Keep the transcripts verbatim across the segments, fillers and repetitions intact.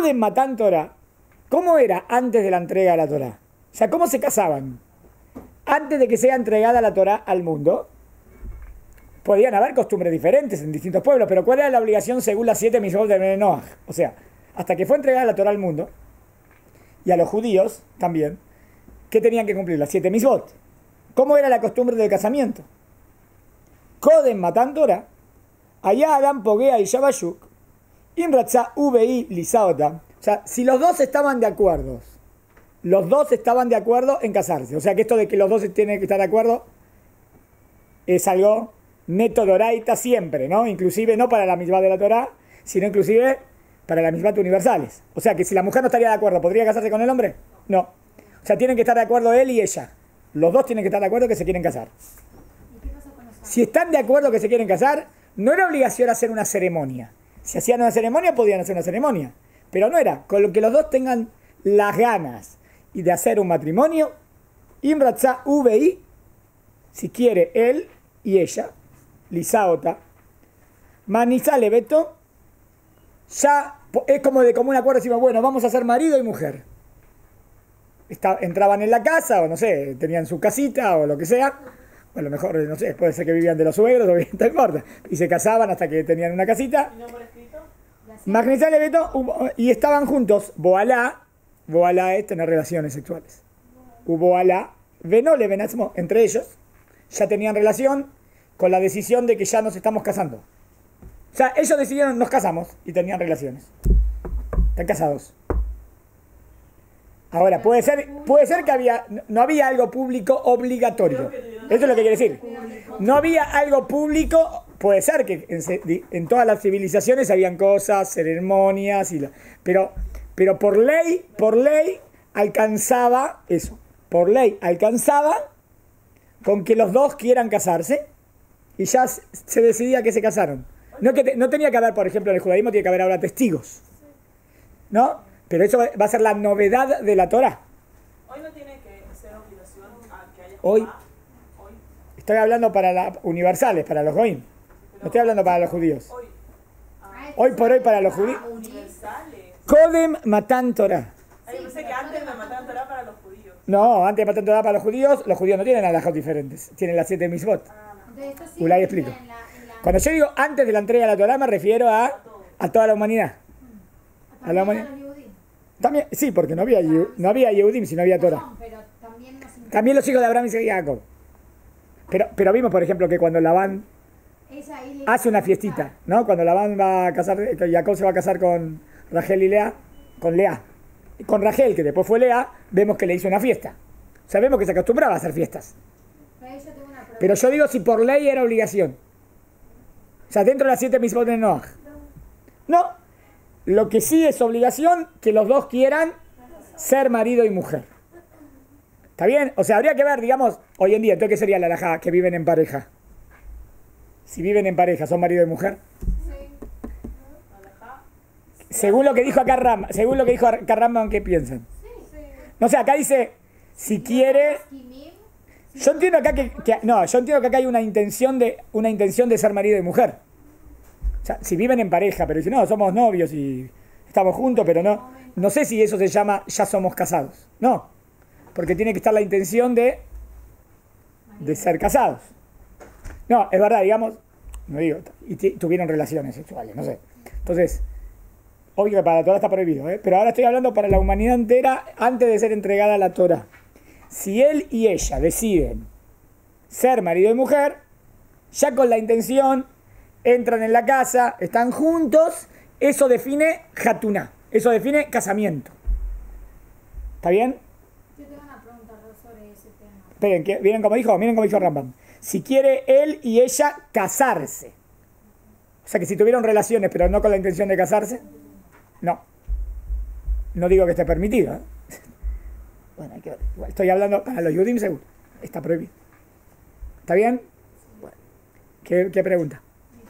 Coden Matan Torah. ¿Cómo era antes de la entrega de la Torah? O sea, ¿cómo se casaban? Antes de que sea entregada la Torah al mundo, podían haber costumbres diferentes en distintos pueblos, pero ¿cuál era la obligación según las siete mitzvot de Bnei Noach? O sea, hasta que fue entregada la Torah al mundo, y a los judíos también, ¿qué tenían que cumplir? Las siete mitzvot. ¿Cómo era la costumbre del casamiento? Coden Matan Torah, allá Adam Pogea y Shabashuk, Imratza Ubi Lisaota. O sea, si los dos estaban de acuerdo, los dos estaban de acuerdo en casarse. O sea, que esto de que los dos tienen que estar de acuerdo es algo neto doraita siempre, ¿no? Inclusive no para la mitzvah de la Torah, sino inclusive para las mitzvot universales. O sea, que si la mujer no estaría de acuerdo, ¿podría casarse con el hombre? No. O sea, tienen que estar de acuerdo él y ella. Los dos tienen que estar de acuerdo que se quieren casar. Si están de acuerdo que se quieren casar, no era obligación hacer una ceremonia. Si hacían una ceremonia, podían hacer una ceremonia. Pero no era. Con lo que los dos tengan las ganas y de hacer un matrimonio, Imratza Ubi, si quiere él y ella, Lisaota, Manizale Beto, ya es como de común acuerdo, decimos, bueno, vamos a ser marido y mujer. Está, entraban en la casa, o no sé, tenían su casita o lo que sea. O a lo mejor, no sé, puede ser que vivían de los suegros, o bien, no importa. Y se casaban hasta que tenían una casita. ¿Y no por escrito? Magnizale Beto, y estaban juntos. Boalá, Boalá es tener relaciones sexuales. Boalá, Venole Benazmo, entre ellos, ya tenían relación con la decisión de que ya nos estamos casando. O sea, ellos decidieron, nos casamos, y tenían relaciones. Están casados. Ahora, puede ser, puede ser que había, no había algo público obligatorio. Eso es lo que quiere decir. No había algo público, puede ser que en, en todas las civilizaciones habían cosas, ceremonias, y la, pero, pero por ley, por ley alcanzaba eso. Por ley alcanzaba con que los dos quieran casarse y ya se decidía que se casaron. No, que te, no tenía que haber, por ejemplo, en el judaísmo tiene que haber ahora testigos, ¿no? Pero eso va a ser la novedad de la Torah. Hoy no tiene que ser obligación a que haya Hoy, hoy. Estoy hablando para las universales, para los goim. No estoy hablando para los judíos. Hoy, ah, hoy por hoy para los judíos. Universales. Kodem Matan Torah. Ay, yo pensé que antes me mataban Torah para los judíos. No, antes de Matan Torah para los judíos, los judíos no tienen alajot diferentes. Tienen las siete mitzvot. Ah, no. Ulay explico. Cuando yo digo antes de la entrega de la Torah, me refiero a, a toda la humanidad. A la humanidad. También, sí, porque no había, no había Yehudim si no había Torah. También los hijos de Abraham y Jacob. Pero, pero vimos, por ejemplo, que cuando Labán hace una fiestita, ¿no? Cuando Labán va a casar, que Jacob se va a casar con Rachel y Lea, con Lea. Y con Rachel, que después fue Lea, vemos que le hizo una fiesta. Sabemos que se acostumbraba a hacer fiestas. Pero yo digo si por ley era obligación. O sea, dentro de las siete mitzvot de Noach. No. Lo que sí es obligación, que los dos quieran ser marido y mujer. ¿Está bien? O sea, habría que ver, digamos, hoy en día, entonces, ¿qué sería la halajá? Que viven en pareja. Si viven en pareja, ¿son marido y mujer? Sí. Según lo que dijo acá Rambam, según lo que dijo acá Rambam, ¿qué piensan? No sé, acá dice, si quiere... Yo entiendo acá que, que... No, yo entiendo que acá hay una intención de, una intención de ser marido y mujer. O sea, si viven en pareja, pero dicen, no, somos novios y estamos juntos, pero no, no sé si eso se llama ya somos casados. No, porque tiene que estar la intención de, de ser casados. No, es verdad, digamos, no digo, y tuvieron relaciones sexuales, no sé. Entonces, obvio que para la Torah está prohibido, ¿eh? Pero ahora estoy hablando para la humanidad entera antes de ser entregada la Torah. Si él y ella deciden ser marido y mujer, ya con la intención... entran en la casa, están juntos, eso define jatuná, eso define casamiento. ¿Está bien? Yo tengo una pregunta sobre ese tema. Esperen, que miren como dijo, miren como dijo Rambam. Si quiere él y ella casarse. O sea que si tuvieron relaciones pero no con la intención de casarse, no. No digo que esté permitido, ¿eh? Bueno, hay que ver. Igual estoy hablando para los Yudim seguro. Está prohibido. ¿Está bien? Bueno. ¿Qué, qué pregunta?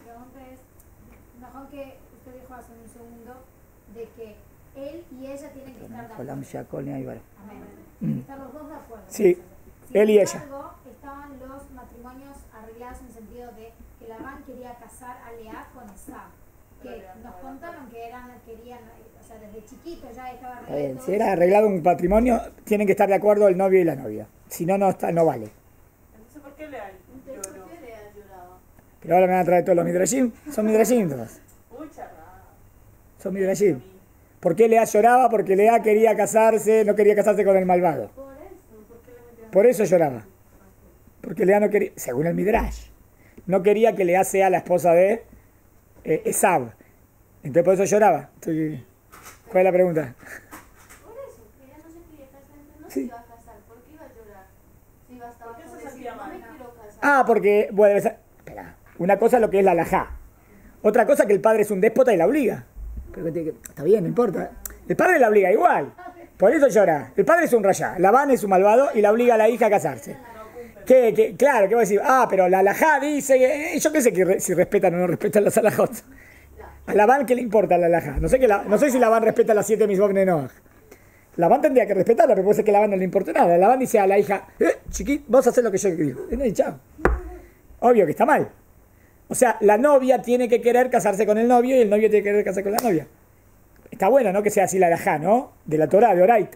Él y ella tienen que estar de acuerdo. Amén. Tienen que estar los dos de acuerdo. Sí, Sin él y embargo, ella. Estaban los matrimonios arreglados en el sentido de que Labán quería casar a Lea con Esab. que nos contaron que eran, querían, o sea, desde chiquitos ya estaba Está arreglado bien, todo si era eso. arreglado un patrimonio, tienen que estar de acuerdo el novio y la novia. Si no, no, está, no vale. Entonces, ¿por qué le han Entonces, lloró? ¿por qué le has llorado? Pero ahora me van a traer todos los midrashim. Son midrashim todos. Uy, charrada. Son midrashim. ¿Por qué Lea lloraba? Porque Lea quería casarse, no quería casarse con el malvado. Por eso, ¿por qué le metieron? Por eso lloraba. Porque Lea no quería, según el midrash, no quería que Lea sea la esposa de eh, Esab. Entonces por eso lloraba. Estoy- ¿Cuál es la pregunta? Por eso, que ella no se quería casar, entonces no Sí. se iba a casar. ¿Por qué iba a llorar? Si iba a estar ¿Por qué se por decir, sentía no mal? me quiero casar. Ah, porque, bueno, esa- espera, una cosa es lo que es la alajá. Otra cosa que el padre es un déspota y la obliga. Pero que tiene que- está bien, no importa. El padre la obliga igual. Por eso llora. El padre es un rayá. Labán es un malvado y la obliga a la hija a casarse. ¿Qué, qué? Claro, ¿qué voy a decir? Ah, pero la alajá dice que... eh, Yo qué sé que re- si respetan o no respetan las alajot. A Labán, ¿qué le importa la alajá? No sé, que la- no sé si Labán respeta las siete misbot de Noach. Labán tendría que respetarla, pero puede ser que Labán no le importe nada. Labán dice a la hija, eh, chiquit, vos hacés lo que yo digo. Y no, y chao. Obvio que está mal. O sea, la novia tiene que querer casarse con el novio y el novio tiene que querer casarse con la novia. Está bueno, ¿no? Que sea así la alajá, ¿no? De la Torá, de Oraita.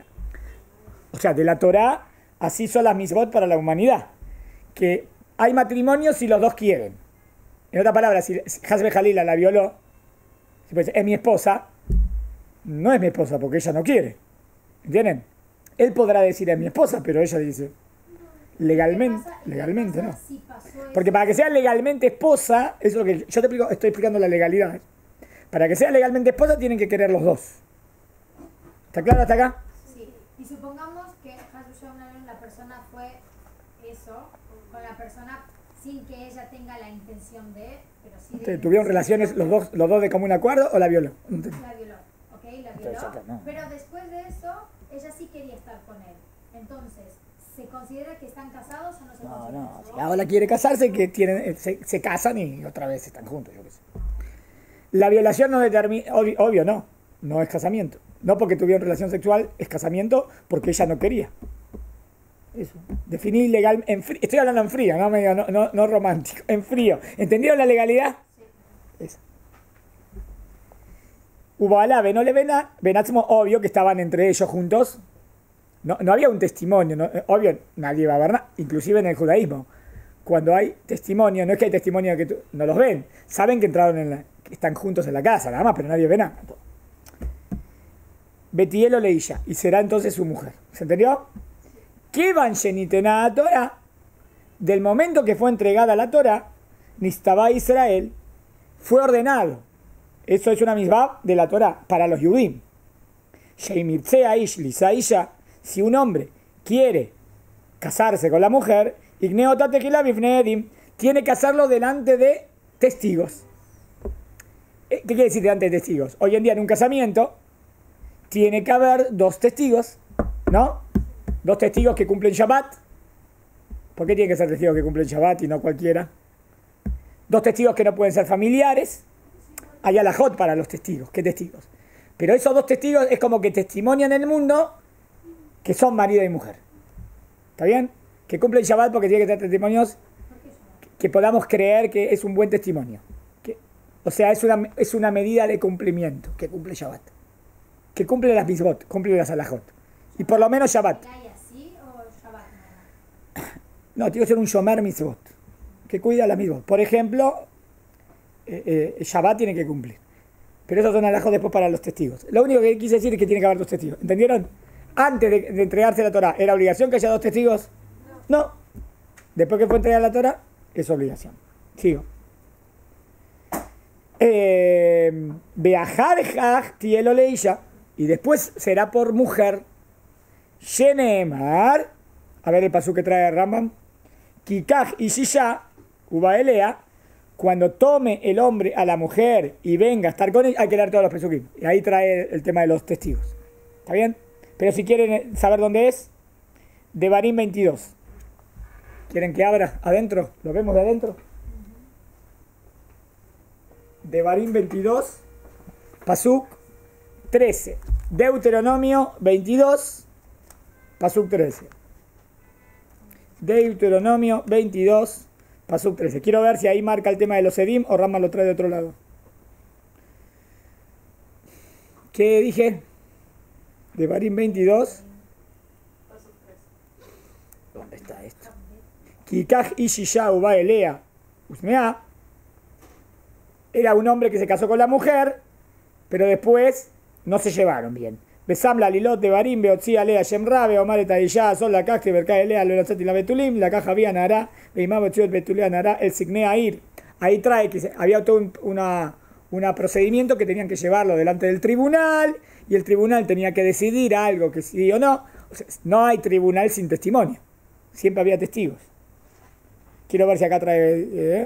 O sea, de la Torá, así son las misbot para la humanidad. Que hay matrimonio si los dos quieren. En otras palabras, si Hasbe Jalila la violó, si pues, es mi esposa, no es mi esposa porque ella no quiere. ¿Entienden? Él podrá decir es mi esposa, pero ella dice legalmente, ¿Qué pasa- qué legalmente pasa no. si pasó eso? Porque para que sea legalmente esposa, eso es lo que yo te explico, estoy explicando la legalidad. Para que sea legalmente esposa tienen que querer los dos. ¿Está claro hasta acá? Sí. Y supongamos que Hashem, la persona fue eso, con la persona sin que ella tenga la intención de, pero sí de... ¿Tuvieron relaciones los dos, los dos de común acuerdo o la violó? La violó, ¿ok? La violó. Entonces, acá no. Pero después de eso, ella sí quería estar con él. Entonces, ¿se considera que están casados o no se No, considera? no, si ahora quiere casarse, que tienen, se, se casan y otra vez están juntos, yo qué sé. La violación no determina, obvio, obvio no, no es casamiento. No porque tuvieron relación sexual, es casamiento porque ella no quería. Eso. Definir legal, en frío, estoy hablando en frío, no, medio, no, no, no romántico, en frío. ¿Entendieron la legalidad? Eso. Ubala, no le ven a Benatzmo, obvio que estaban entre ellos juntos. No, no había un testimonio, no, obvio, nadie va a ver nada, inclusive en el judaísmo. Cuando hay testimonio, no es que hay testimonio que tú- no los ven, saben que entraron en la, que están juntos en la casa, nada más, pero nadie ve nada. Betiel o Leisha, y será entonces su mujer. ¿Se entendió? Que van a Torah, del momento que fue entregada la Torah, Nistaba Israel, fue ordenado. Eso es una misbah de la Torah para los Yudim. Sheimirtzea ish lisaisha, si un hombre quiere casarse con la mujer, Igneota tequila bifneedim, tiene que hacerlo delante de testigos. ¿Qué quiere decir delante de testigos? Hoy en día en un casamiento tiene que haber dos testigos, ¿no? Dos testigos que cumplen Shabbat. ¿Por qué tienen que ser testigos que cumplen Shabbat y no cualquiera? Dos testigos que no pueden ser familiares. Hay alajot para los testigos. ¿Qué testigos? Pero esos dos testigos es como que testimonian en el mundo que son marido y mujer. ¿Está bien? Que cumplen Shabbat porque tiene que ser testimonios que podamos creer que es un buen testimonio. Que, o sea, es una, es una medida de cumplimiento que cumple Shabbat. Que cumple las misbot, cumple las alajot. Y por lo menos Shabbat. ¿Hay así o Shabbat? No, tiene que ser un shomer mitzvot, que cuida las misbot. Por ejemplo, eh, eh, Shabbat tiene que cumplir. Pero esos son alajos después para los testigos. Lo único que quise decir es que tiene que haber dos testigos. ¿Entendieron? Antes de, de entregarse la Torah, ¿era obligación que haya dos testigos? No. Después que fue entregada la Torah, es obligación. Sigo. Beajar haj tielo leisha. Y después será por mujer. Shenemar. A ver el pasú que trae Rambam. Kikaj y Shisha. Ubaelea. Cuando tome el hombre a la mujer y venga a estar con ella, hay que leer todos los pesukim. Y ahí trae el tema de los testigos. ¿Está bien? Pero si quieren saber dónde es, Devarim veintidós. ¿Quieren que abra adentro? ¿Lo vemos de adentro? Devarim veintidós, Pasuk trece. Deuteronomio veintidós, Pasuk trece. Deuteronomio veintidós, Pasuk trece. Quiero ver si ahí marca el tema de los Edim o Rama lo trae de otro lado. ¿Qué dije? De Barim veintidós. ¿Dónde está esto? Kikaj Ishisha Uba Elea Usmea. Era un hombre que se casó con la mujer, pero después no se llevaron bien. Besamla Lilot de Barim, Beotzia Lea Shemrabe, Omar Etayya, Sol la Caja, Berka Elea, Lolazati la Betulim, la caja había Nara, Beimá Betziot Betulea Nara, el Signea Ir. Ahí trae que se, había todo un una, una procedimiento que tenían que llevarlo delante del tribunal y el tribunal tenía que decidir algo que sí o no. O sea, no hay tribunal sin testimonio. Siempre había testigos. Quiero ver si acá trae... Eh,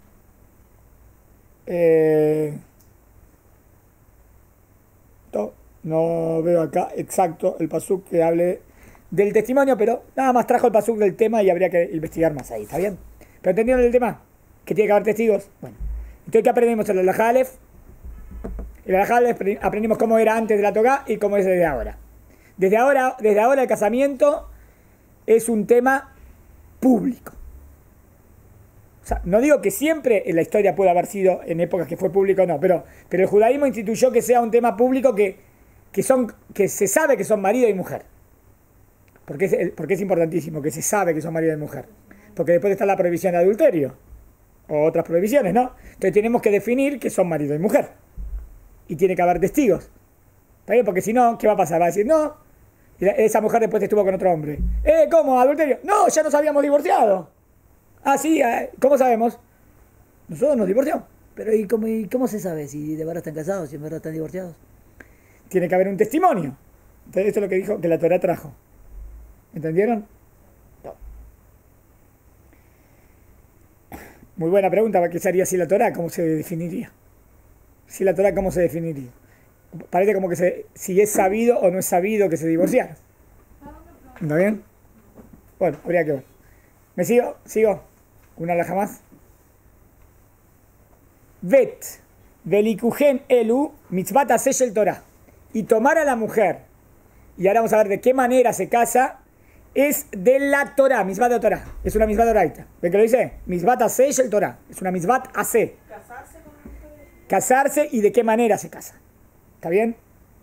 eh, no, no veo acá exacto el pasuk que hable del testimonio, pero nada más trajo el pasuk del tema y habría que investigar más ahí, ¿está bien? ¿Pero entendieron el tema? Que tiene que haber testigos. Bueno, entonces ¿qué aprendimos en el Alajá Aleph? En el Alajá Aleph aprendimos cómo era antes de la Togá y cómo es desde ahora. Desde ahora, desde ahora el casamiento es un tema público. O sea, no digo que siempre en la historia pueda haber sido en épocas que fue público, no, pero, pero el judaísmo instituyó que sea un tema público que, que, son, que se sabe que son marido y mujer. Porque es, porque es importantísimo que se sabe que son marido y mujer. Porque después está la prohibición de adulterio o otras prohibiciones, ¿no? Entonces tenemos que definir que son marido y mujer. Y tiene que haber testigos. ¿Está bien? Porque si no, ¿qué va a pasar? Va a decir, no, esa mujer después estuvo con otro hombre. ¿Eh? ¿Cómo? ¿Adulterio? No, ya nos habíamos divorciado. Ah, sí, ¿cómo sabemos? Nosotros nos divorciamos. Pero ¿y cómo, y cómo se sabe si de verdad están casados, si de verdad están divorciados? Tiene que haber un testimonio. Entonces esto es lo que dijo que la Torá trajo. ¿Entendieron? No. Muy buena pregunta, ¿qué sería si la Torá? ¿Cómo se definiría? Si la Torá, ¿cómo se definiría? Parece como que se, si es sabido o no es sabido que se divorciaron. ¿Está bien? Bueno, habría que ver. ¿Me sigo? ¿Sigo? ¿Una alhaja más? Vet, velikujen elu, mitzvat aseh el Torah. Y tomar a la mujer, y ahora vamos a ver de qué manera se casa, es de la Torah, mitzvat de Torah. Es una mitzvat oraita. ¿Ven que lo dice? Mitzvat aseh el Torah. Es una mitzvat aseh. Casarse con una mujer. Casarse y de qué manera se casa. ¿Está bien?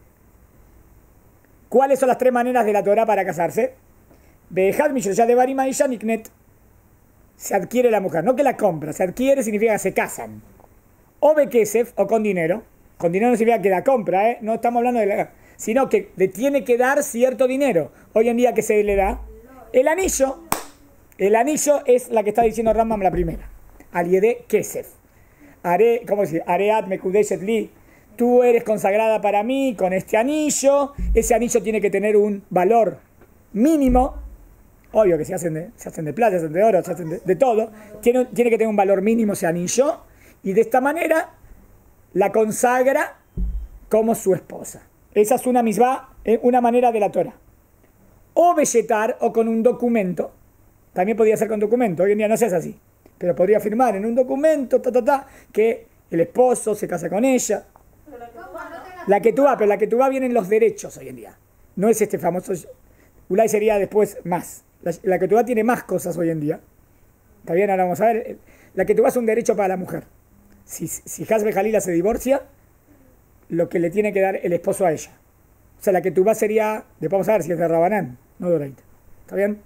¿Cuáles son las tres maneras de la Torah para casarse? Behad Mishloshah de Barima y Shaniknet. Se adquiere la mujer, no que la compra, se adquiere significa que se casan. O Bekesef, o con dinero. Con dinero no significa que la compra, ¿eh? No estamos hablando de la... Sino que le tiene que dar cierto dinero. Hoy en día, ¿qué se le da? El anillo. El anillo es la que está diciendo Rambam la primera. Aliede Kesef. Haré, ¿cómo decir? Areat Mekudeshet Li. Tú eres consagrada para mí con este anillo. Ese anillo tiene que tener un valor mínimo. Obvio que se hacen de, se hacen de plata, se hacen de oro, se hacen de, de todo. Tiene, tiene que tener un valor mínimo ese anillo. Y de esta manera la consagra como su esposa. Esa es una misma, una manera de la Torah. O belletar o con un documento. También podría ser con documento. Hoy en día no se hace así. Pero podría firmar en un documento ta, ta, ta, que el esposo se casa con ella. La que tú vas, pero la que tú vas vienen los derechos hoy en día. No es este famoso... Ulay sería después más. La, la que tú vas tiene más cosas hoy en día. ¿Está bien? Ahora vamos a ver. La que tú vas es un derecho para la mujer. Si, si Hasbe Jalila se divorcia, lo que le tiene que dar el esposo a ella. O sea, la que tú vas sería... Después vamos a ver si es de Rabanán, no de Oraita. ¿Está bien?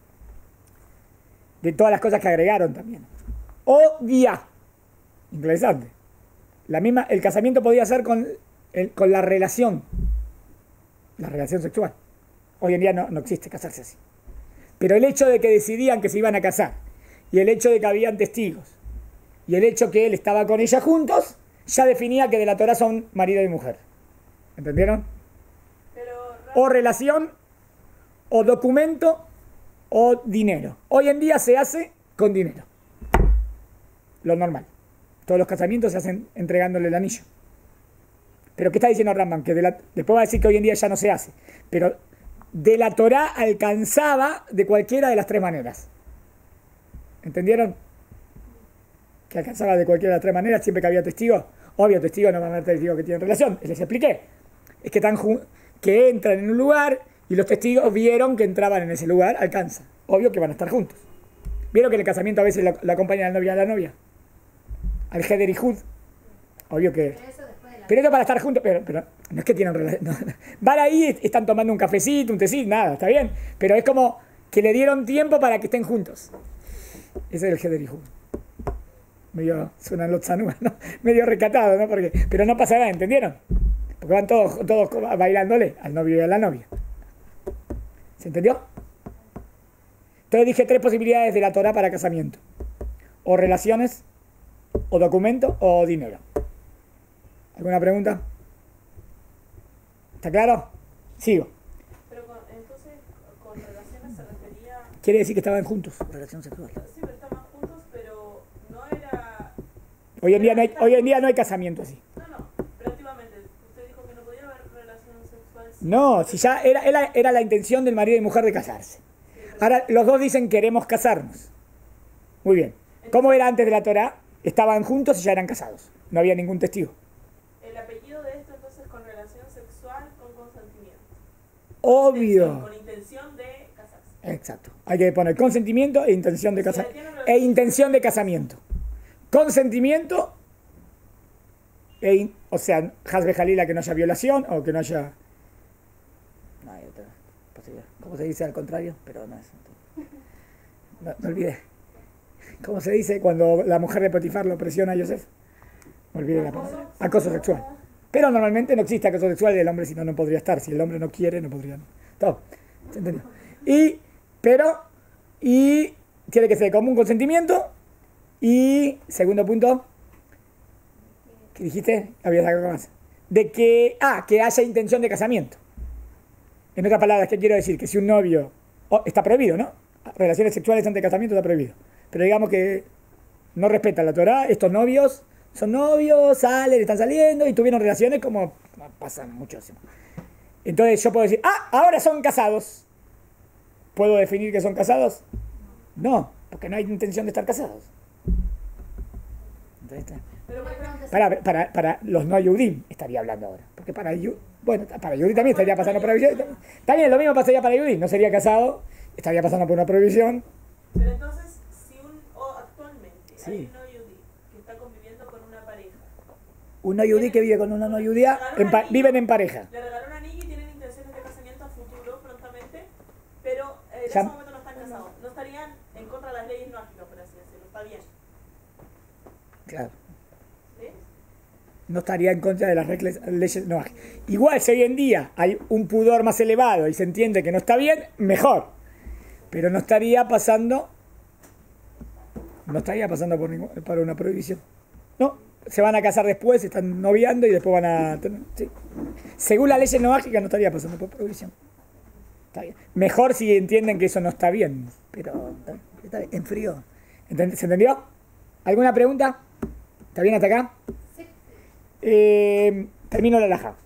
De todas las cosas que agregaron también. O día. Interesante. La misma, el casamiento podía ser con, el, con la relación. La relación sexual. Hoy en día no, no existe casarse así. Pero el hecho de que decidían que se iban a casar, y el hecho de que habían testigos, y el hecho que él estaba con ella juntos, ya definía que de la Torah son marido y mujer. ¿Entendieron? Pero, O relación, o documento, o dinero. Hoy en día se hace con dinero. Lo normal. Todos los casamientos se hacen entregándole el anillo. Pero ¿qué está diciendo Rambam? Que de la, después va a decir que hoy en día ya no se hace. Pero de la Torá alcanzaba de cualquiera de las tres maneras. ¿Entendieron? Que alcanzaba de cualquiera de las tres maneras siempre que había testigos. Obvio, testigos no van a haber testigos que tienen relación. Les expliqué. Es que, están que entran en un lugar y los testigos vieron que entraban en ese lugar, alcanza. Obvio que van a estar juntos. ¿Vieron que en el casamiento a veces la, la acompaña la novia a la novia? Al Heder y Hud. Obvio que... Pero eso después de la Pero esto para estar juntos, pero, pero no es que tienen relación. No, no. Van ahí, están tomando un cafecito, un tecito, nada, está bien. Pero es como que le dieron tiempo para que estén juntos. Ese es el Hederihu. Medio, suenan los zanúas, ¿no? Medio recatado, ¿no? Porque, pero no pasa nada, ¿entendieron? Porque van todos, todos bailándole al novio y a la novia. ¿Se entendió? Entonces dije tres posibilidades de la Torah para casamiento. O relaciones, o documento, o dinero. ¿Alguna pregunta? ¿Está claro? Sigo. Pero con, entonces, con relaciones se refería... Quiere decir que estaban juntos. Relación sexual. Sí, pero estaban juntos, pero no era... Hoy en día no hay, hoy en día no hay casamiento así. No, no, pero activamente. Usted dijo que no podía haber relación sexual... sin- No, si ya era, era, era la intención del marido y mujer de casarse. Ahora los dos dicen queremos casarnos. Muy bien. ¿Cómo era antes de la Torah? Estaban juntos y ya eran casados. No había ningún testigo. El apellido de esto entonces con relación sexual con consentimiento. Obvio. Con intención de casarse. Exacto. Hay que poner consentimiento e intención de casamiento. E intención de casamiento. Consentimiento, e in- o sea, Hasbe Jalila, que no haya violación o que no haya... No hay otra posibilidad. ¿Cómo se dice al contrario? Pero no es. No, no olvidé. ¿Cómo se dice cuando la mujer de Potifar lo presiona a Yosef? Me olvidé la palabra. Acoso sexual. Pero normalmente no existe acoso sexual y el hombre si no, no podría estar. Si el hombre no quiere, no podría. No. Todo. ¿Se entendió? Y, pero, y tiene que ser común consentimiento. Y, segundo punto, ¿qué dijiste? Había algo más. De que, ah, que haya intención de casamiento. En otras palabras, ¿qué quiero decir? Que si un novio, oh, está prohibido, ¿no? Relaciones sexuales antes de casamiento está prohibido. Pero digamos que no respetan la Torah, estos novios son novios, salen, están saliendo y tuvieron relaciones como pasan muchísimo. Entonces yo puedo decir, ah, ahora son casados. ¿Puedo definir que son casados? No, porque no hay intención de estar casados. Entonces, Pero por ejemplo, para, para, para los no Yudim estaría hablando ahora. Porque para Yudim, bueno, para Yudim también estaría pasando por prohibición. También lo mismo pasaría para Yudim, no sería casado, estaría pasando por una prohibición. pero entonces, si un, o actualmente Sí. hay un no yudí que está conviviendo con una pareja, Un no yudí que vive con una no judía. En pa- viven en pareja. le regaló un anillo y tienen intenciones de casamiento a futuro, prontamente, pero eh, en Ya- ese momento no están casados. No estarían en contra de las leyes nógicas, por así decirlo. Está bien. Claro. ¿Sí? No estaría en contra de las reglas, leyes no. Igual si hoy en día hay un pudor más elevado y se entiende que no está bien, mejor. Pero no estaría pasando, no estaría pasando por, ningún- por una prohibición. No, se van a casar después, están noviando y después van a... tener- sí. Según la ley noágica no estaría pasando por prohibición. Está bien. Mejor si entienden que eso no está bien. Pero está, está bien, en frío. ¿Enten- ¿Se entendió? ¿Alguna pregunta? ¿Está bien hasta acá? Sí. Eh, termino la laja.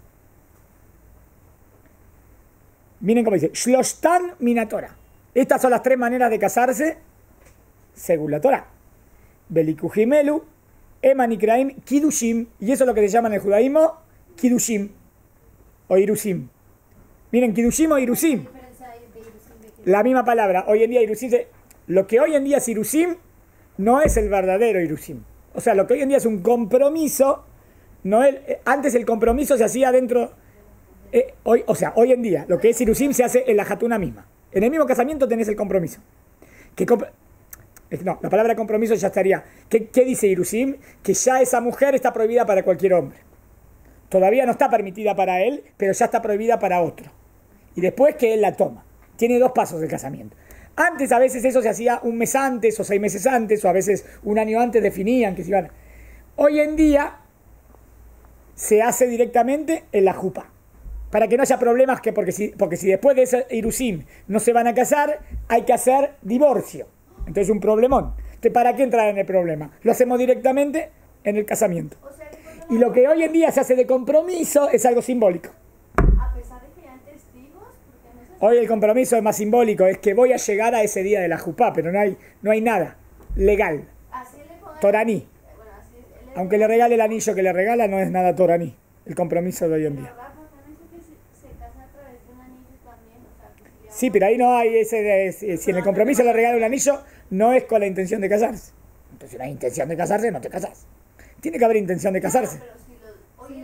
Miren cómo dice, Shloshtan Minatora. Estas son las tres maneras de casarse según la Torah. Belikujimelu, Emanikraim, Kidushim. Y eso es lo que se llama en el judaísmo Kidushim o Irusim. Miren, Kidushim o Irusim. ¿Qué diferencia hay de Irusim de Kirusim? La misma palabra. Hoy en día Irusim, se- lo que hoy en día es Irusim no es el verdadero Irusim. O sea, lo que hoy en día es un compromiso, no el, eh, antes el compromiso se hacía dentro, eh, hoy, o sea, hoy en día lo que es Irusim se hace en la jatuna misma. En el mismo casamiento tenés el compromiso. Que comp- eh, no, la palabra compromiso ya estaría. ¿Qué, qué dice Irusim? Que ya esa mujer está prohibida para cualquier hombre. Todavía no está permitida para él, pero ya está prohibida para otro. Y después que él la toma. Tiene dos pasos del casamiento. Antes a veces eso se hacía un mes antes o seis meses antes o a veces un año antes definían que se iban. Hoy en día se hace directamente en la jupa. Para que no haya problemas, que porque, si, porque si después de ese Irusim no se van a casar, hay que hacer divorcio. Entonces un problemón. Entonces, ¿para qué entrar en el problema? Lo hacemos directamente en el casamiento. O sea, que cuando Y lo que hoy en día se hace de compromiso es algo simbólico. a pesar de que hayan testigos, porque no sé. Hoy el compromiso es más simbólico, es que voy a llegar a ese día de la jupá, pero no hay, no hay nada legal, Así le pongan. toraní. Bueno, así él Aunque le regale el anillo que le regala, no es nada toraní, el compromiso de hoy en Pero día. Rafa también dice que se, se casa a través de un anillo también, o sea, que sería Sí, pero ahí no hay ese, de- si si en el compromiso le regala un anillo, no es con la intención de casarse. Entonces si no hay intención de casarse, no te casas. Tiene que haber intención de casarse. Pero si lo, hoy Sí, en de día compromiso.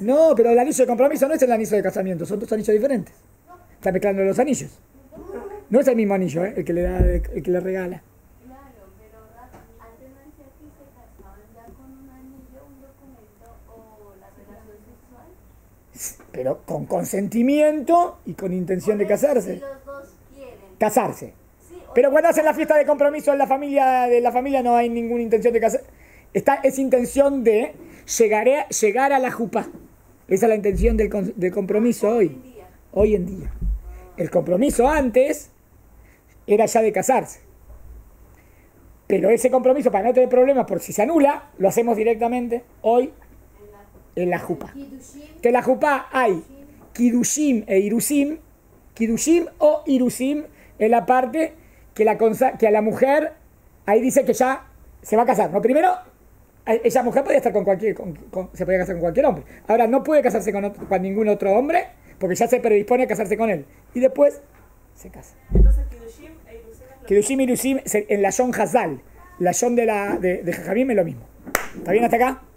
No, pero el anillo de compromiso no es el anillo de casamiento, son dos anillos diferentes. Está mezclando los anillos. No es el mismo anillo, ¿eh? el que le da, el que le regala. Claro, pero antes no decía que se casaban ya con un anillo, un documento o la relación sexual. Pero con consentimiento y con intención de Por eso, casarse. Si los dos quieren. Casarse. Sí, o Pero cuando hacen la fiesta de compromiso en la familia, de la familia no hay ninguna intención de casar. Está, es intención de llegar a, llegar a la jupá. Esa es la intención del, con- del compromiso hoy hoy. en día. Hoy en día. El compromiso antes era ya de casarse. Pero ese compromiso, para no tener problemas por si se anula, lo hacemos directamente hoy en la jupá. Kiddushin, Que en la jupá hay Kidushim e Irusim. Kidushim o Irusim es la parte que, la consa- que a la mujer, ahí dice que ya se va a casar. ¿No? Primero, eh, esa mujer podía estar con cualquier, con- con- se podía casar con cualquier hombre. Ahora no puede casarse con, otro- con ningún otro hombre porque ya se predispone a casarse con él. Y después se casa. Entonces, Kiddushim e Irusim es lo Kidushim y Irusim se- en la Shon Hazal. La Shon de, la, de, de Jajamim es lo mismo. ¿Está bien hasta acá?